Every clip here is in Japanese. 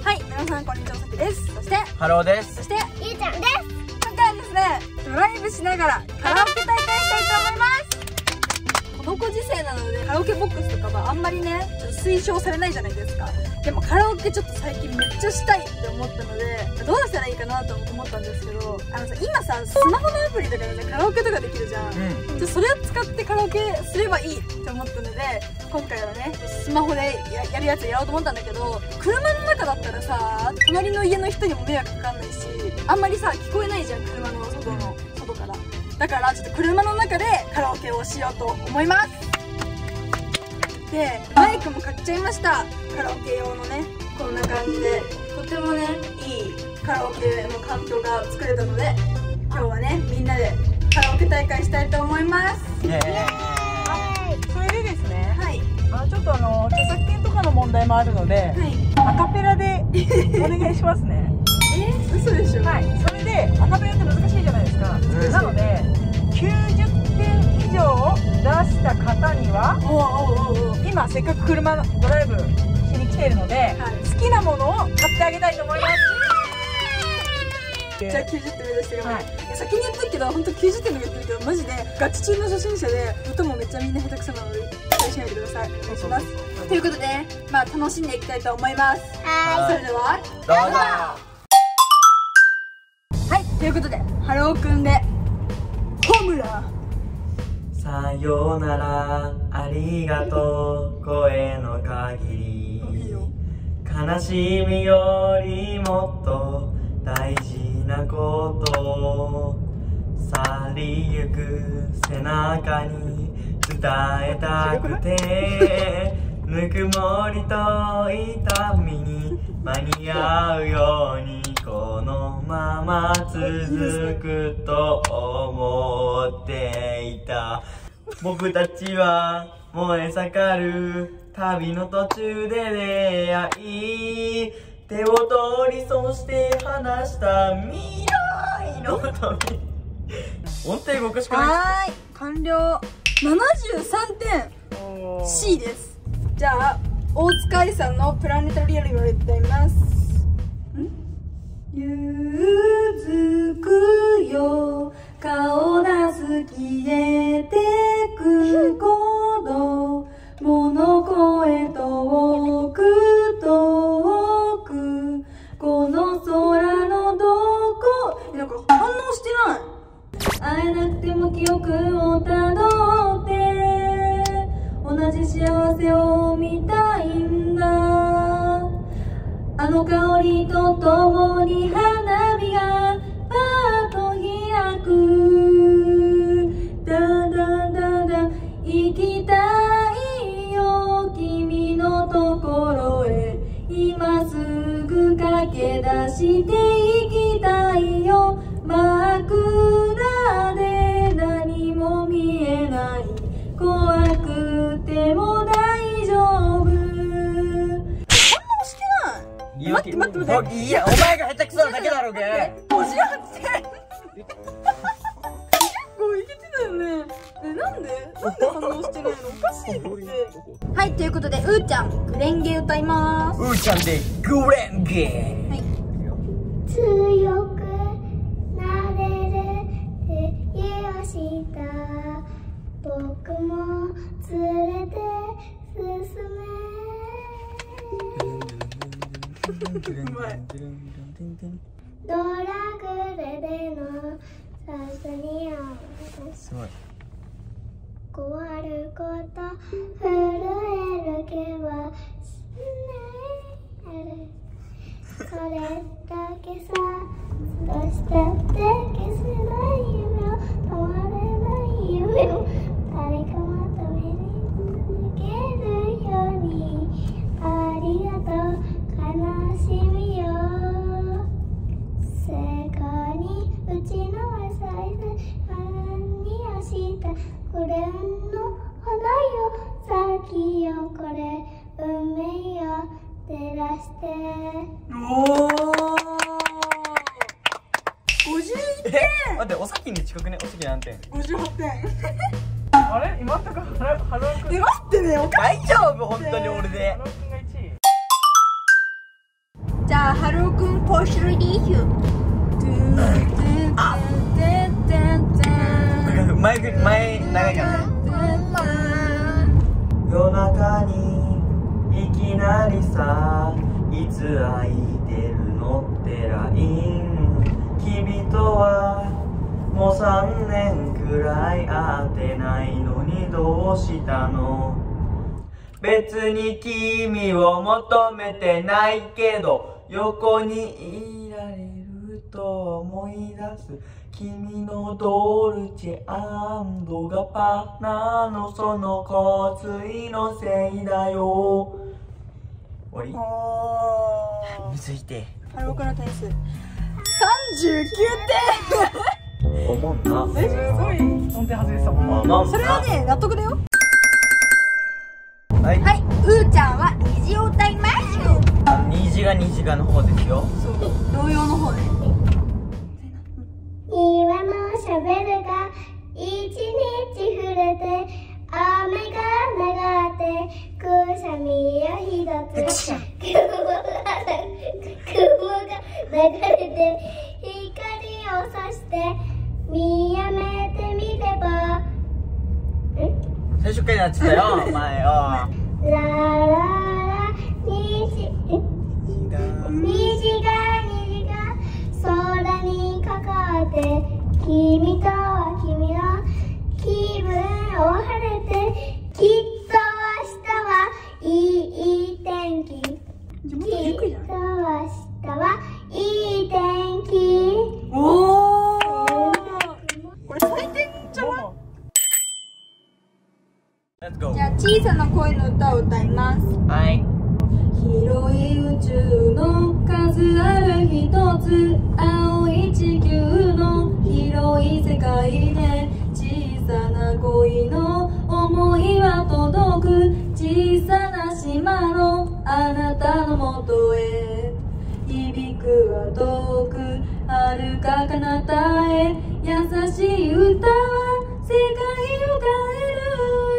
はい、皆さんこんにちは、さきです。そしてハローです。 そしてゆうちゃんです。 今回はですね、ドライブしながらカラオケ大会したいと思います。このご時世なのでカラオケボックスとかはあんまりねちょっと推奨されないじゃないですか。でもカラオケちょっと最近めっちゃしたいって思ったので、どうしたらいいかなと思ったんですけど、今さスマホのアプリとかで、ね、カラオケとかできるじゃん、それを使ってカラオケすればいいって思ったので、今回はねスマホで やるやつやろうと思ったんだけど、車の中だったらさ隣の家の人にも迷惑かかんないし、あんまりさ聞こえないじゃん、車の外から。だからちょっと車の中でカラオケをしようと思います。でマイクも買っちゃいました。カラオケ用のね、こんな感じでとてもねいいカラオケの環境が作れたので、今日はねみんなでカラオケ大会したいと思います。 イエーイ。 それでですね、 はい、 ちょっと著作権とかの問題もあるので、 はい、 アカペラでお願いしますね。 嘘でしょ。 はい、それでアカペラって難しいじゃないですか。なので90点以上出した方には、今せっかく車ドライブしに来ているので、はい、好きなものを買ってあげたいと思います。 じゃあ90点目指して頑張る。先に言ったけど本当90点の言ってるけどマジでガチ中の初心者で歌もめっちゃみんな下手くそなので期待しないでください。お願いします。ということで楽しんでいきたいと思います。それではどうぞ。 はい、ということでハローくんでホムラ。 さよならありがとう声の限り、悲しみよりもっと大事なこと去りゆく背中に伝えたくてぬくもりと痛みに間に合うようにこのまま続くと思っていた。僕たちは燃え盛る旅の途中で出会い、手を取りそして話した未来の旅。音程動かしくない？ はい、完了。73点 C です。じゃあ大塚愛さんのプラネタリアルを歌います。ゆずくよ顔出す消えてく子供の声遠く遠くこの空のどこ、なんか反応してない。会えなくても記憶をたどって同じ幸せを見たいんだ。あの香りとともに花火がパーッと開く。だだだだ行きたいよ君のところへ、今すぐ駆け出して行きたいよ。真っ暗で何も見えない、怖くても大丈夫。待っていや、お前が下手くそなだけだろうけ。 58点結構いけてたよね。なんで反応してないの、おかしいって。はい、ということでうーちゃんグレンゲ歌います。 うーちゃんでグレンゲ。 はい、 強くなれるって言いをした僕も連れて進め。 うまい。 ドラグレでのさすに合うすごい。 壊ること震える気はしないそれだけさ、どうしたって消せない夢を止まれない夢を誰かまとめに抜けるようにありがとう悲しみよ世界にうちのサイズ何をしたこれの花よ咲よこれ運命よ照らしておー51点。 待って、お先に近くね。お先何点 58点あれ今んとこハローくん待ってね、おかしい。 大丈夫本当に俺で。 ハローくんが1位。 じゃ春尾くんポッシュリディーヒュ前長いからね。夜中にいきなりさ、いつ空いてるのって LINE。 君とはもう3年くらい会ってないのにどうしたの。別に君を求めてないけど、横にいられると思い出す。君のドルチェ&ガパナのその香水のせいだよ。終わり？むずいて。 春尾くんの点数39点。 おもんな。 すごい音程外れてたもんな。 それはね、納得だよ。 はい、 はい、うーちゃんは虹を歌いましょう。 虹がの方ですよ。 そう、童謡の方ね。 岩のシャベルが一日降れて、雨が流れて、くしゃみを一つ、雲が流れて、光をさして見やめてみれば、 最初からなってたよ、前よ。 ラララ虹が空にかかって、君と君の気分を晴れて、きっと明日はいい天気、きっと明日はいい天気。 おー、これ採点じゃない？ Let's go。 じゃあ小さな恋の歌を歌います。 はい。 広い宇宙の数ある一つ、青い地球の広い世界で、小さな恋の想いは届く、小さな島のあなたのもとへ、響くは遠く遥か彼方へ、優しい歌は世界を変える。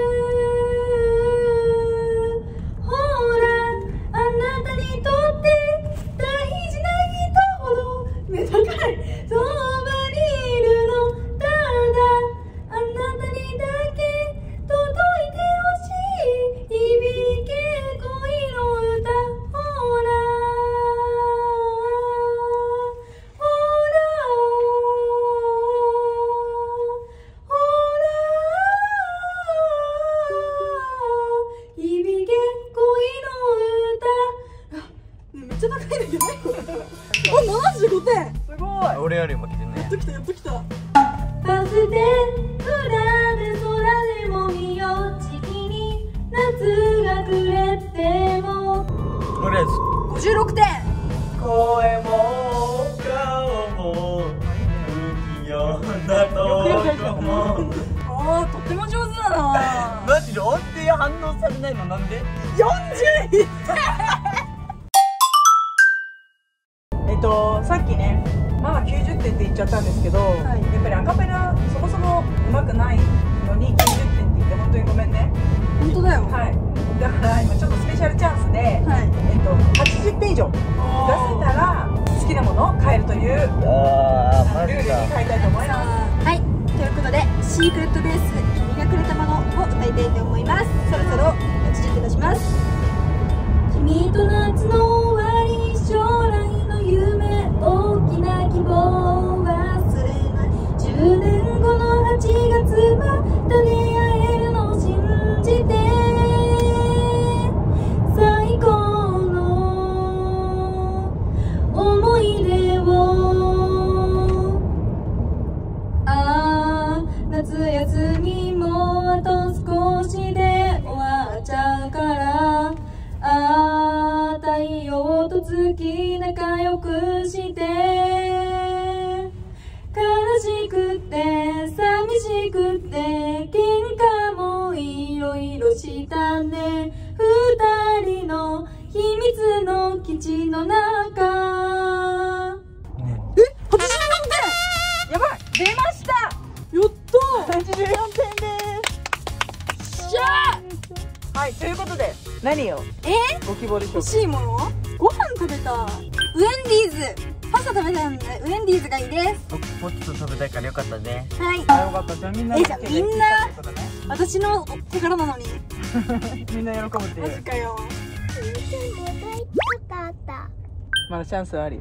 ほらあなたにとって大事な人ほど目高いそばにいるの。ただあなたにだけ届いてほしい、響け恋の歌。ほらほらほら響け恋の歌。めっちゃ高いんだけどお、75点。 すごい。 俺よりも来てね。 やっときたやっときた。バスで空で空でも見よう、時期に夏が暮れても。 とりあえず 56点。 声も顔も不器用なとこも。 あー、とっても上手だなマジで音程反応されないのなんで 41 さっきね、まあ90点って言っちゃったんですけど、 いやっぱりアカペラそもそも上手くないのに90点って言って本当にごめんね。 本当だよ。 はい。だから今ちょっとスペシャルチャンスで、 はい 80点以上出せたら好きなものを買えるというルあーマールに変えたいと思います。 はい、ということでシークレットベース君がくれたものを歌いたいと思います。そろそろ80点出します。君と夏の終わり、将来の夢、大きな希望忘れない。10年後の8月また出会えるのを信じて、最高の思い出を。ああ、夏休みもあと少しで終わっちゃうから、ああ、太陽と月仲良くして、悲しくて寂しくて喧嘩もいろいろしたね、二人の秘密の基地の中。84点。 やばい、出ました。 やったー。 84点です。 しゃー。 はい、ということで何をご希望でしょうか。 欲しいもの、ご飯食べたい。ウェンデズ。パスタ食べたいのでウェンディーズがいいです。 僕ポテト食べたいからよかったね。 はい。 あ、よかった。じゃあみんなじゃあみんな私の手柄なのにみんな喜ぶっていう。 マジかよ。 まだチャンスはあるよ。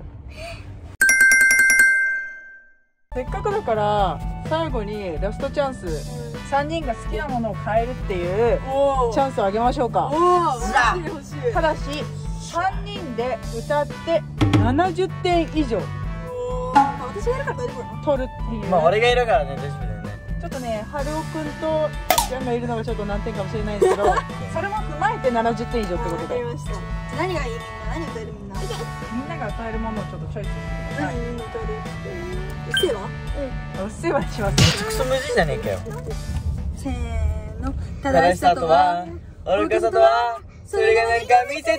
せっかくだから最後にラストチャンス、3人が好きなものを変えるっていうチャンスをあげましょうか。ただし3人で歌って70点以上私がいるから大丈夫かな。 取るっていう。 まあ俺がいるからね、大丈夫だよね。 ちょっとね、春尾くんとジャンがいるのがちょっと難点かもしれないんですけどそれも踏まえて70点以上ってことで。 わかりました。じゃあ何がいい？みんな何歌える？みんなみんなが歌えるものをちょっとチョイスしてください。 何みんな歌える？うっせぇわ。 うっせぇわにします。 クソ無人じゃねえかよ。 せーの。 正しさとは愚かさとはそれが何か見せつけてやる。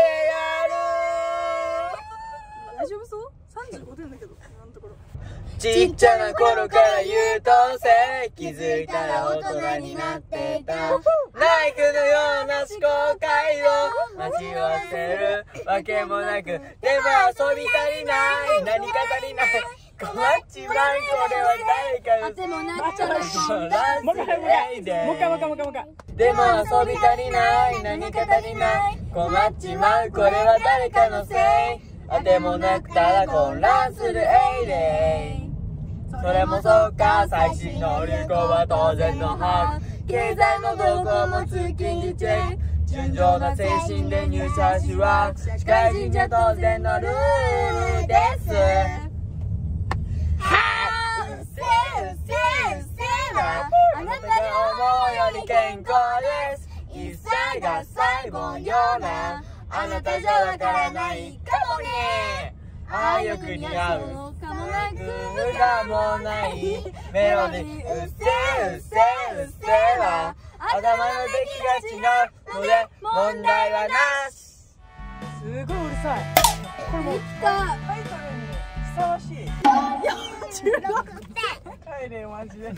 大丈夫そう？ 35点だけど今のところ。 ちっちゃな頃から優等生、気づいたら大人になってた。ナイフのような思考回路、待ち忘れるわけもなく、でも遊び足りない、何か足りない、困っちまう、これは誰かのでもなっちゃうもう一回でも遊び足りない、何か足りない、困っちまう、これは誰かのせい。あてもなくたら混乱するエイレイ。それもそうか、最新の流行は当然のはず。経済の動向も通勤時チェック。純情な精神で入社しは社会人じゃ当然のルールです。はぁ、うっせぇうっせぇうっせぇわ。あなたが思うより健康です。一切が最後ようなあなたじゃわからないかもね。ああよく似合うかもなく無我もないメロディー。うっせぇうっせぇうっせぇは頭の出来が違うので問題はなし。 すごいうるさい。これもうタイトルにふさわしい。帰れよマジで。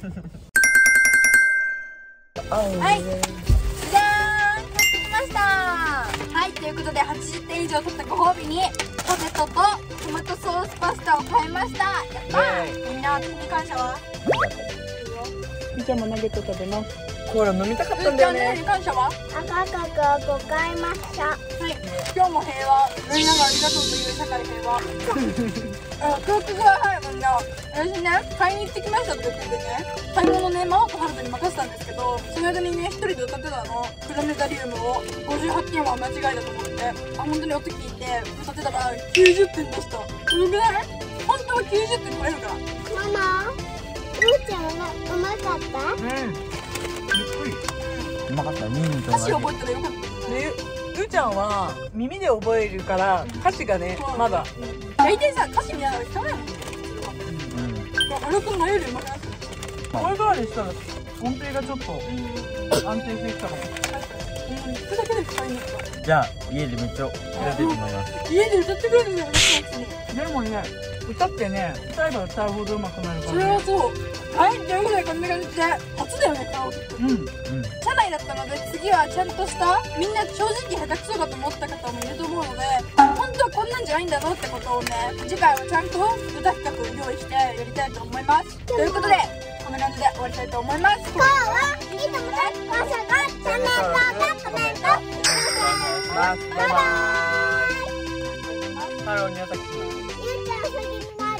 はい、じゃーん、買ってきました。はい、ということで80点以上取ったご褒美にポテトとトマトソースパスタを買いました。やったー。みんな私に感謝は？ みちゃんもナゲット食べます。 コーラ飲みたかったんだよね。 に感謝は？ 赤角を5回ました。 はい、今日も平和、みんながありがとうという社会平和。教育がはい、みんな私ね、買いに行ってきましたって言ってね、買い物ね、ママとハルトに任せたんですけど、その間にね、一人で歌ってたの。プラネタリウムを58件は間違いだと思って、あ、本当に音聞いて歌ってたら90点でした。すごくない？本当は90点取れるから。 ママ、うーちゃんはうまかった？ うまかった。 歌詞覚えたらよかった。 ね、うーちゃんは耳で覚えるから歌詞がね、まだ大体さ、歌詞見ながら聞かないもんね。あれくん前よりうまくなってる。 これからにしたら音程がちょっと安定してきたかも。 聞くだけで不快になった。 じゃあ家でめっちゃ歌ってると思います。 家で歌ってくれるんだよ、私たちに。 でもね、歌ってね、歌えば歌うほど上手くなるかそれら。 はそう。はい、ということでこんな感じで初だよね、カラオケって。社内だったので次はちゃんとしたみんな正直下手くそだと思った方もいると思うので、本当はこんなんじゃないんだぞってことをね、次回はちゃんと歌企画用意してやりたいと思います。ということでこんな感じで終わりたいと思います。 今日はいつもね、まさかチャンネル登録コメントよろしくお願いします。バイバーイ。 ハロー、宮崎。 ゆうちゃん先にな。